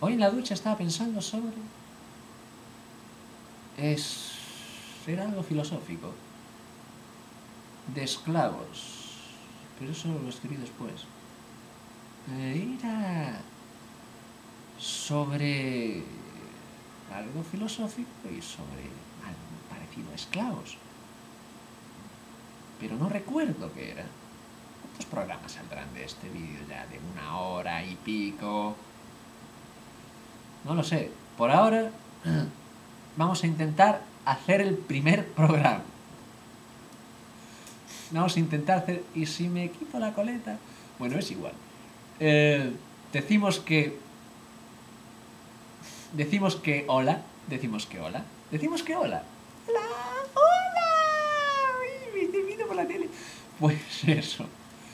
Hoy en la ducha estaba pensando sobre... Era algo filosófico. De esclavos. Pero eso lo escribí después. Era sobre algo filosófico y sobre algo parecido a esclavos. Pero no recuerdo qué era. ¿Cuántos programas saldrán de este vídeo ya? ¿De 1 hora y pico? No lo sé. Por ahora vamos a intentar hacer el primer programa. Vamos a intentar hacer... ¿Y si me quito la coleta? Bueno, es igual. Decimos que hola. Decimos que hola. Decimos que hola. ¡Hola! ¡Hola! Uy, me estoy viendo por la tele. Pues eso.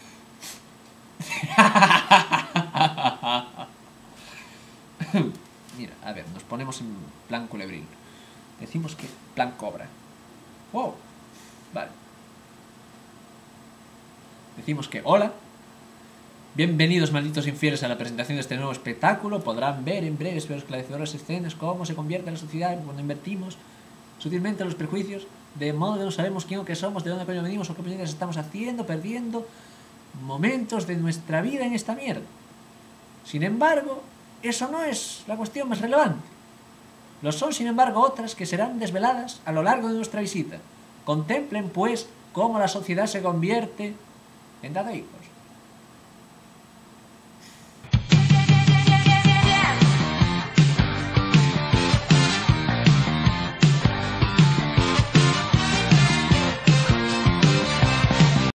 Mira, a ver, nos ponemos en plan culebril. Decimos que plan cobra. ¡Wow! Vale. Decimos que hola. Bienvenidos, malditos infieles, a la presentación de este nuevo espectáculo. Podrán ver en breves pero esclarecedoras escenas cómo se convierte la sociedad cuando invertimos sutilmente los prejuicios, de modo que no sabemos quién o qué somos, de dónde coño venimos o qué opiniones estamos haciendo, perdiendo momentos de nuestra vida en esta mierda. Sin embargo, eso no es la cuestión más relevante. Lo son, sin embargo, otras que serán desveladas a lo largo de nuestra visita. Contemplen, pues, cómo la sociedad se convierte en dadehijos.